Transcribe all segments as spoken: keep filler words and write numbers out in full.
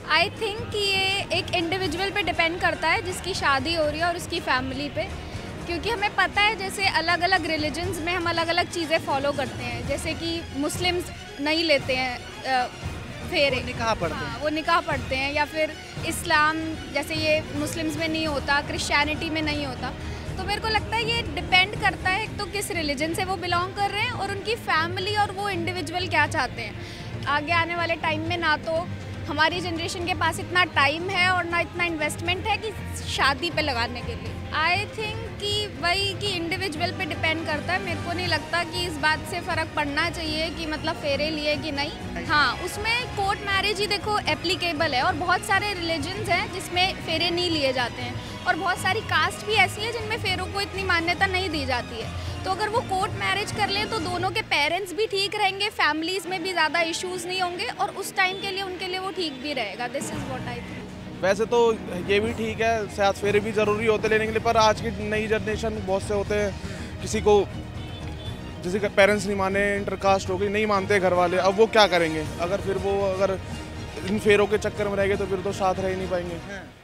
I think कि ये एक इंडिविजुअल पे डिपेंड करता है जिसकी शादी हो रही है और उसकी फैमिली पे, क्योंकि हमें पता है जैसे अलग अलग रिलीजन्स में हम अलग अलग चीज़ें फॉलो करते हैं। जैसे कि मुस्लिम्स नहीं लेते हैं फेरे, निकाह पढ़ते हैं। हाँ, वो निकाह पढ़ते हैं, या फिर इस्लाम जैसे ये मुस्लिम्स में नहीं होता, क्रिश्चियनिटी में नहीं होता। तो मेरे को लगता है ये डिपेंड करता है एक तो किस रिलीजन से वो बिलोंग कर रहे हैं और उनकी फैमिली और वो इंडिविजुअल क्या चाहते हैं। आगे आने वाले टाइम में ना तो हमारी जनरेशन के पास इतना टाइम है और ना इतना इन्वेस्टमेंट है कि शादी पे लगाने के लिए। आई थिंक कि वही कि इंडिविजुअल पे डिपेंड करता है। मेरे को नहीं लगता कि इस बात से फ़र्क पड़ना चाहिए कि मतलब फेरे लिए कि नहीं। हाँ, उसमें कोर्ट मैरिज ही देखो एप्लीकेबल है, और बहुत सारे रिलीजन्स हैं जिसमें फेरे नहीं लिए जाते हैं, और बहुत सारी कास्ट भी ऐसी है जिनमें फेरों को इतनी मान्यता नहीं दी जाती है। तो अगर वो कोर्ट मैरिज कर लें तो दोनों के पेरेंट्स भी ठीक रहेंगे, फैमिलीज़ में भी ज़्यादा इश्यूज़ नहीं होंगे, और उस टाइम के लिए उनके लिए वो ठीक भी रहेगा। This is what I think. वैसे तो ये भी ठीक है, साथ फेरे भी ज़रूरी होते लेने के लिए, पर आज की नई जनरेशन बहुत से होते हैं, किसी को किसी के पेरेंट्स नहीं माने, इंटरकास्ट हो गई, नहीं मानते घर वाले, अब वो क्या करेंगे? अगर फिर वो अगर इन फेरों के चक्कर में रहेंगे तो फिर तो साथ रह ही नहीं पाएंगे।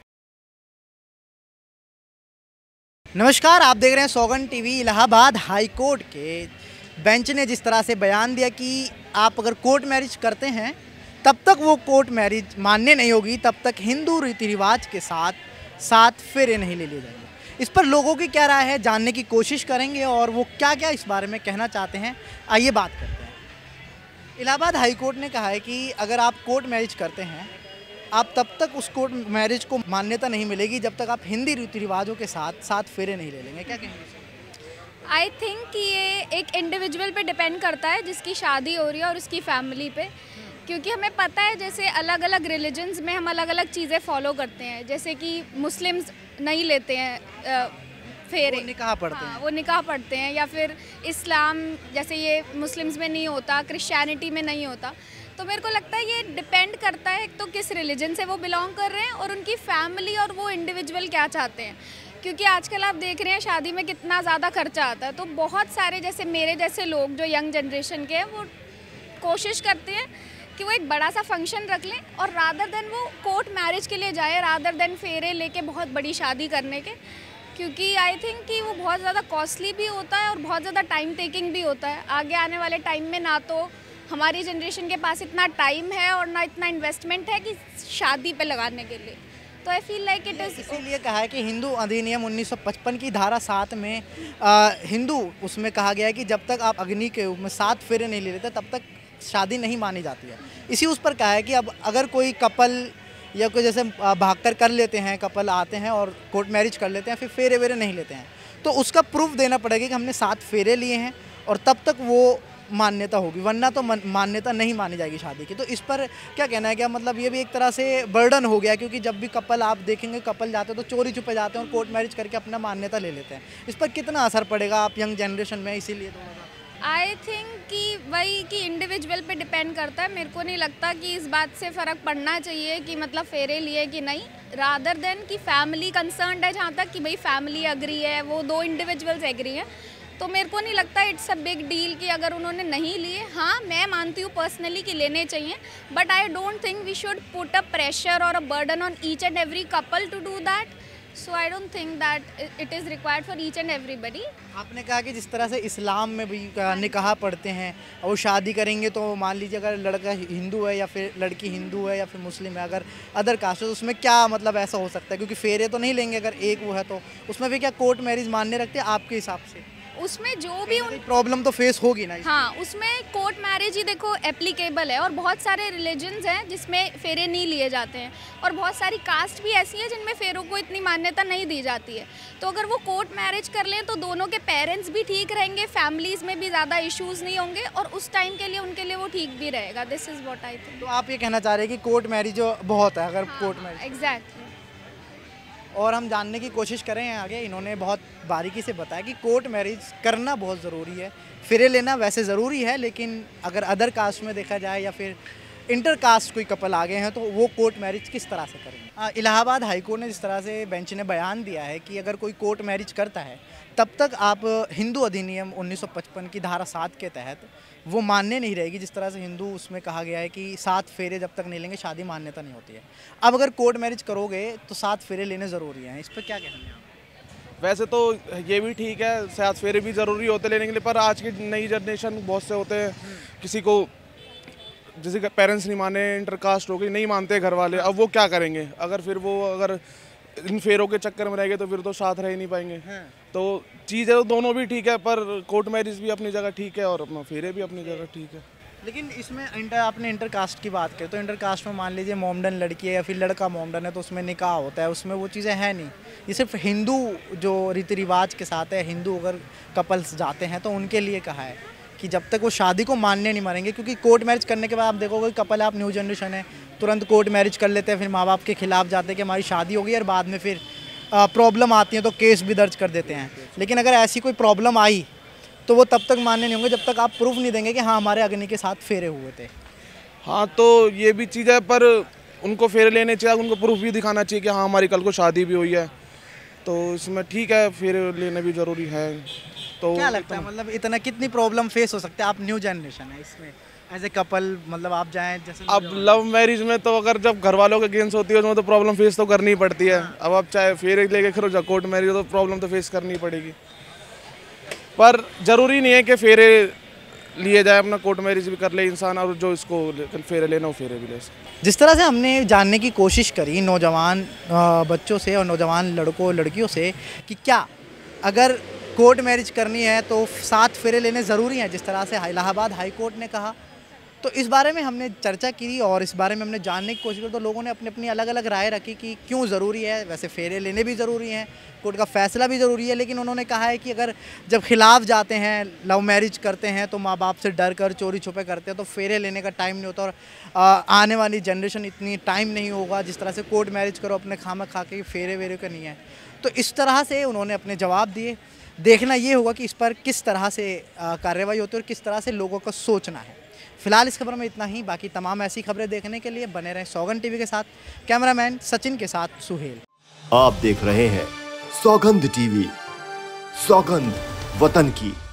नमस्कार, आप देख रहे हैं Saugan TV. Allahabad high court के बेंच ने जिस तरह से बयान दिया कि आप अगर कोर्ट मैरिज करते हैं तब तक वो कोर्ट मैरिज मान्य नहीं होगी, तब तक हिंदू रीति रिवाज के साथ सात फेरे नहीं ले लिए जाएंगे। इस पर लोगों की क्या राय है जानने की कोशिश करेंगे, और वो क्या क्या इस बारे में कहना चाहते हैं, आइए बात करते हैं। इलाहाबाद हाई कोर्ट ने कहा है कि अगर आप कोर्ट मैरिज करते हैं, आप तब तक उस कोर्ट मैरिज को मान्यता नहीं मिलेगी जब तक आप हिंदी रीति रिवाजों के साथ सात फेरे नहीं ले लेंगे। क्या कहेंगे? आई थिंक कि ये एक इंडिविजुअल पे डिपेंड करता है जिसकी शादी हो रही है और उसकी फैमिली पे, क्योंकि हमें पता है जैसे अलग अलग रिलीजन्स में हम अलग अलग चीज़ें फॉलो करते हैं। जैसे कि मुस्लिम्स नहीं लेते हैं फेरे, वो निकाह पढ़ते हाँ, हैं। वो निकाह पढ़ते हैं, या फिर इस्लाम जैसे ये मुस्लिम्स में नहीं होता, क्रिश्चियनिटी में नहीं होता। तो मेरे को लगता है ये डिपेंड करता है एक तो किस रिलीजन से वो बिलोंग कर रहे हैं और उनकी फैमिली और वो इंडिविजुअल क्या चाहते हैं। क्योंकि आजकल आप देख रहे हैं शादी में कितना ज़्यादा खर्चा आता है, तो बहुत सारे जैसे मेरे जैसे लोग जो यंग जनरेशन के हैं वो कोशिश करते हैं कि वो एक बड़ा सा फंक्शन रख लें, और रादर देन वो कोर्ट मैरिज के लिए जाए, रादर देन फेरे लेके बहुत बड़ी शादी करने के। क्योंकि आई थिंक कि वो बहुत ज़्यादा कॉस्टली भी होता है और बहुत ज़्यादा टाइम टेकिंग भी होता है। आगे आने वाले टाइम में ना तो हमारी जनरेशन के पास इतना टाइम है और ना इतना इन्वेस्टमेंट है कि शादी पे लगाने के लिए। तो I feel like it is इसीलिए कहा है कि हिंदू अधिनियम उन्नीस सौ पचपन की धारा सात में आ, हिंदू उसमें कहा गया है कि जब तक आप अग्नि के रूप में सात फेरे नहीं ले लेते तब तक शादी नहीं मानी जाती है। इसी उस पर कहा है कि अब अगर कोई कपल या कोई जैसे भागकर कर लेते हैं, कपल आते हैं और कोर्ट मैरिज कर लेते हैं, फिर फेरे वेरे नहीं लेते हैं, तो उसका प्रूफ देना पड़ेगा कि हमने सात फेरे लिए हैं, और तब तक वो मान्यता होगी, वरना तो मान्यता नहीं मानी जाएगी शादी की। तो इस पर क्या कहना है? क्या मतलब ये भी एक तरह से बर्डन हो गया, क्योंकि जब भी कपल आप देखेंगे कपल जाते हैं तो चोरी छुपे जाते हैं और कोर्ट मैरिज करके अपना मान्यता ले लेते हैं। इस पर कितना असर पड़ेगा आप यंग जनरेशन में? इसीलिए थोड़ा सा आई थिंक कि वही कि इंडिविजुअल पे डिपेंड करता है। मेरे को नहीं लगता कि इस बात से फ़र्क पड़ना चाहिए कि मतलब फेरे लिए कि नहीं, रादर देन कि फैमिली कंसर्न्ड है, जहाँ तक कि भाई फैमिली एग्री है, वो दो इंडिविजुअल्स एग्री हैं, तो मेरे को नहीं लगता इट्स अ बिग डील कि अगर उन्होंने नहीं लिए। हाँ, मैं मानती हूँ पर्सनली कि लेने चाहिए, but I don't think we should put a pressure और a burden on each and every couple to do that. So I don't think that it is required for each and everybody. आपने कहा कि जिस तरह से इस्लाम में भी निकाह पढ़ते हैं और वो शादी करेंगे, तो मान लीजिए अगर लड़का हिंदू है या फिर लड़की हिंदू है या फिर मुस्लिम है, अगर अदर कास्ट है, तो उसमें क्या मतलब ऐसा हो सकता है? क्योंकि फेरे तो नहीं लेंगे अगर एक वो है, तो उसमें भी क्या कोर्ट मैरिज मान्य रखते हैं आपके हिसाब से? उसमें जो भी उन प्रॉब्लम तो फेस होगी ना। हाँ, उसमें कोर्ट मैरिज ही देखो एप्लीकेबल है, और बहुत सारे रिलीजन्स हैं जिसमें फेरे नहीं लिए जाते हैं, और बहुत सारी कास्ट भी ऐसी है जिनमें फेरों को इतनी मान्यता नहीं दी जाती है। तो अगर वो कोर्ट मैरिज कर लें तो दोनों के पेरेंट्स भी ठीक रहेंगे, फैमिलीज़ में भी ज़्यादा इश्यूज़ नहीं होंगे, और उस टाइम के लिए उनके लिए वो ठीक भी रहेगा। This is what I think. तो आप ये कहना चाह रहे हैं कि कोर्ट मैरिज बहुत है अगर कोर्ट मैरिज? एग्जैक्टली। और हम जानने की कोशिश करें आगे, इन्होंने बहुत बारीकी से बताया कि कोर्ट मैरिज करना बहुत ज़रूरी है। फेरे लेना वैसे ज़रूरी है, लेकिन अगर अदर कास्ट में देखा जाए या फिर इंटर कास्ट कोई कपल आ गए हैं तो वो कोर्ट मैरिज किस तरह से करेंगे। इलाहाबाद हाईकोर्ट ने जिस तरह से बेंच ने बयान दिया है कि अगर कोई कोर्ट मैरिज करता है तब तक आप हिंदू अधिनियम उन्नीस सौ पचपन की धारा सात के तहत वो मान्य नहीं रहेगी। जिस तरह से हिंदू उसमें कहा गया है कि सात फेरे जब तक नहीं लेंगे शादी मान्यता नहीं होती है। अब अगर कोर्ट मैरिज करोगे तो सात फेरे लेने ज़रूरी हैं, इस पर क्या कहना है आप? वैसे तो ये भी ठीक है, सात फेरे भी ज़रूरी होते लेने के लिए, पर आज की नई जनरेशन बहुत से होते हैं, किसी को जैसे कि पेरेंट्स नहीं माने, इंटरकास्ट हो गई, नहीं मानते घर वाले, अब वो क्या करेंगे? अगर फिर वो अगर इन फेरों के चक्कर में रहेंगे तो फिर तो साथ रह ही नहीं पाएंगे। तो चीज़ है तो दोनों भी ठीक है, पर कोर्ट मैरिज भी अपनी जगह ठीक है और अपना फेरे भी अपनी जगह ठीक है। लेकिन इसमें इंटर आपने इंटर कास्ट की बात करी तो इंटर कास्ट में मान लीजिए मोमडन लड़की है या फिर लड़का मोमडन है तो उसमें निकाह होता है, उसमें वो चीज़ें हैं नहीं। ये सिर्फ हिंदू जो रीति रिवाज के साथ है, हिंदू अगर कपल्स जाते हैं तो उनके लिए कहा है कि जब तक वो शादी को मानने नहीं मानेंगे, क्योंकि कोर्ट मैरिज करने के बाद आप देखोगे कपल आप न्यू जनरेशन है तुरंत कोर्ट मैरिज कर लेते हैं, फिर माँ बाप के खिलाफ जाते हैं कि हमारी शादी हो गई और बाद में फिर प्रॉब्लम आती है तो केस भी दर्ज कर देते हैं। लेकिन अगर ऐसी कोई प्रॉब्लम आई तो वो तब तक मान्य नहीं होंगे जब तक आप प्रूफ नहीं देंगे कि हाँ हमारे अग्नि के साथ फेरे हुए थे। हाँ, तो ये भी चीज़ है, पर उनको फेरे लेने चाहिए, उनको प्रूफ भी दिखाना चाहिए कि हाँ हमारी कल को शादी भी हुई है, तो इसमें ठीक है, फेरे लेने भी ज़रूरी है। तो क्या लगता है मतलब इतना कितनी प्रॉब्लम फेस हो सकते हैं? आप न्यू जनरेशन है इसमें एज ए कपल, मतलब आप जाएं जैसे अब लव मैरिज में तो अगर जब घर वालों के अगेंस्ट होती है उसमें तो प्रॉब्लम फेस तो करनी ही पड़ती है। अब आप चाहे फेरे लेके करो या कोर्ट मैरिज हो तो प्रॉब्लम तो फेस करनी पड़ेगी, पर ज़रूरी नहीं है कि फेरे लिए जाए, अपना कोर्ट मैरिज भी कर ले इंसान, और जो इसको फेरे लेना हो फेरे भी ले सके। जिस तरह से हमने जानने की कोशिश करी नौजवान बच्चों से और नौजवान लड़कों लड़कियों से कि क्या अगर कोर्ट मैरिज करनी है तो सात फेरे लेने ज़रूरी हैं, जिस तरह से इलाहाबाद हाई कोर्ट ने कहा, तो इस बारे में हमने चर्चा की और इस बारे में हमने जानने की कोशिश की तो लोगों ने अपनी अपनी अलग अलग राय रखी कि क्यों ज़रूरी है। वैसे फेरे लेने भी ज़रूरी हैं, कोर्ट का फैसला भी ज़रूरी है, लेकिन उन्होंने कहा है कि अगर जब खिलाफ जाते हैं, लव मैरिज करते हैं तो माँ बाप से डर कर चोरी छुपे करते हैं तो फेरे लेने का टाइम नहीं होता, और आ, आने वाली जनरेशन इतनी टाइम नहीं होगा जिस तरह से कोर्ट मैरिज करो अपने खामा खा के फेरे वेरे का नहीं है। तो इस तरह से उन्होंने अपने जवाब दिए। देखना ये होगा कि इस पर किस तरह से कार्रवाई होती है और किस तरह से लोगों का सोचना है। फिलहाल इस खबर में इतना ही, बाकी तमाम ऐसी खबरें देखने के लिए बने रहें सौगंध टीवी के साथ। कैमरामैन सचिन के साथ सुहेल। आप देख रहे हैं सौगंध टीवी, सौगंध वतन की।